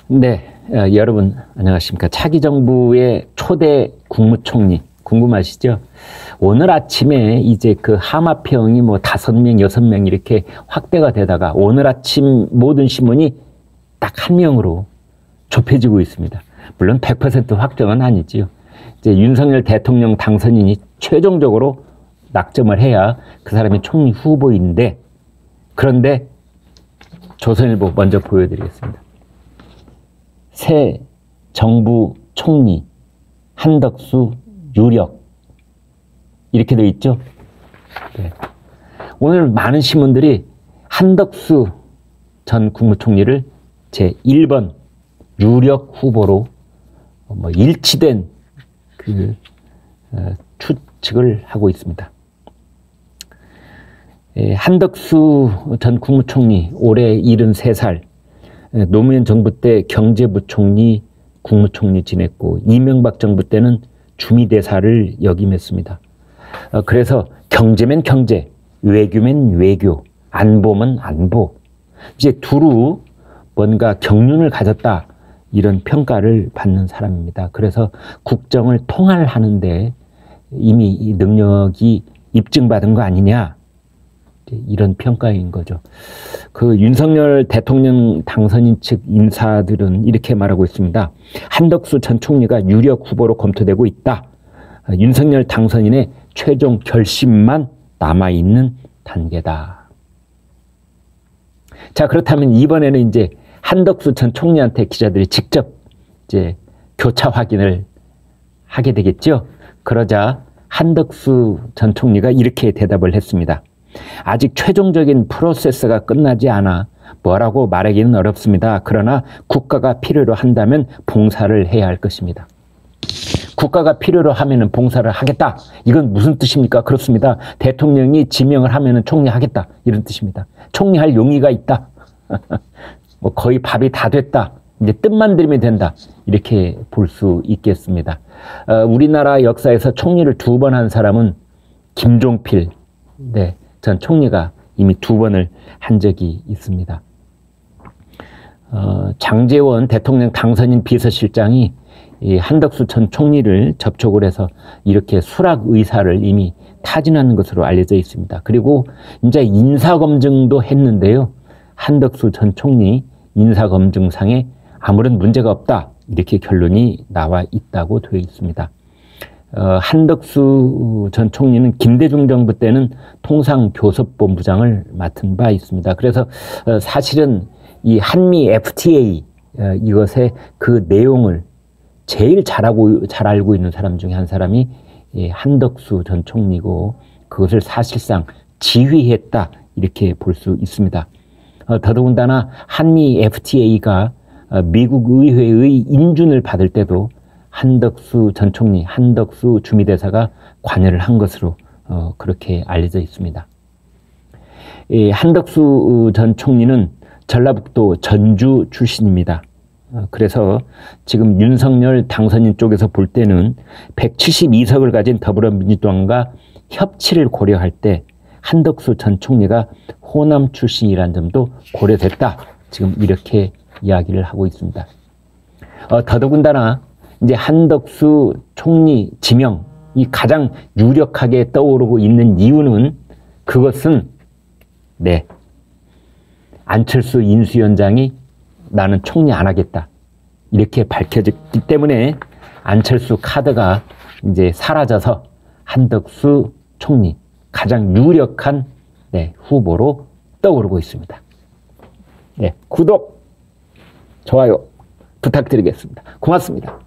네, 여러분 안녕하십니까. 차기 정부의 초대 국무총리 궁금하시죠? 오늘 아침에 이제 그 하마평이 뭐 5명, 6명 이렇게 확대가 되다가 오늘 아침 모든 신문이 딱 한 명으로 좁혀지고 있습니다. 물론 100% 확정은 아니지요. 이제 윤석열 대통령 당선인이 최종적으로 낙점을 해야 그 사람이 총리 후보인데, 그런데 조선일보 먼저 보여드리겠습니다. 새 정부 총리 한덕수 유력, 이렇게 되어 있죠. 네. 오늘 많은 신문들이 한덕수 전 국무총리를 제1번 유력 후보로 일치된 추측을 하고 있습니다. 한덕수 전 국무총리 올해 73살, 노무현 정부 때 경제부총리, 국무총리 지냈고 이명박 정부 때는 주미대사를 역임했습니다. 그래서 경제면 경제, 외교면 외교, 안보면 안보, 이제 두루 뭔가 경륜을 가졌다, 이런 평가를 받는 사람입니다. 그래서 국정을 통할하는데 이미 이 능력이 입증받은 거 아니냐, 이런 평가인 거죠. 그 윤석열 대통령 당선인 측 인사들은 이렇게 말하고 있습니다. 한덕수 전 총리가 유력 후보로 검토되고 있다. 윤석열 당선인의 최종 결심만 남아있는 단계다. 자, 그렇다면 이번에는 이제 한덕수 전 총리한테 기자들이 직접 이제 교차 확인을 하게 되겠죠. 그러자 한덕수 전 총리가 이렇게 대답을 했습니다. 아직 최종적인 프로세스가 끝나지 않아 뭐라고 말하기는 어렵습니다. 그러나 국가가 필요로 한다면 봉사를 해야 할 것입니다. 국가가 필요로 하면은 봉사를 하겠다. 이건 무슨 뜻입니까? 그렇습니다. 대통령이 지명을 하면은 총리하겠다, 이런 뜻입니다. 총리할 용의가 있다. 뭐 거의 밥이 다 됐다. 이제 뜻만 들이면 된다, 이렇게 볼 수 있겠습니다. 우리나라 역사에서 총리를 2번 한 사람은 김종필, 네, 전 총리가 이미 2번을 한 적이 있습니다. 장제원 대통령 당선인 비서실장이 이 한덕수 전 총리를 접촉을 해서 이렇게 수락 의사를 이미 타진하는 것으로 알려져 있습니다. 그리고 이제 인사검증도 했는데요. 한덕수 전 총리 인사검증상에 아무런 문제가 없다, 이렇게 결론이 나와 있다고 되어 있습니다. 한덕수 전 총리는 김대중 정부 때는 통상교섭본부장을 맡은 바 있습니다. 그래서 사실은 이 한미 FTA 이것의 그 내용을 제일 잘 알고 있는 사람 중에 한 사람이 한덕수 전 총리고, 그것을 사실상 지휘했다, 이렇게 볼 수 있습니다. 더더군다나 한미 FTA가 미국 의회의 인준을 받을 때도 한덕수 전 총리, 한덕수 주미대사가 관여를 한 것으로 그렇게 알려져 있습니다. 한덕수 전 총리는 전라북도 전주 출신입니다. 그래서 지금 윤석열 당선인 쪽에서 볼 때는 172석을 가진 더불어민주당과 협치를 고려할 때 한덕수 전 총리가 호남 출신이라는 점도 고려됐다, 지금 이렇게 이야기를 하고 있습니다. 더더군다나 이제 한덕수 총리 지명이 가장 유력하게 떠오르고 있는 이유는, 그것은 네, 안철수 인수위원장이 나는 총리 안 하겠다, 이렇게 밝혀졌기 때문에 안철수 카드가 이제 사라져서 한덕수 총리 가장 유력한 후보로 떠오르고 있습니다. 네, 구독, 좋아요 부탁드리겠습니다. 고맙습니다.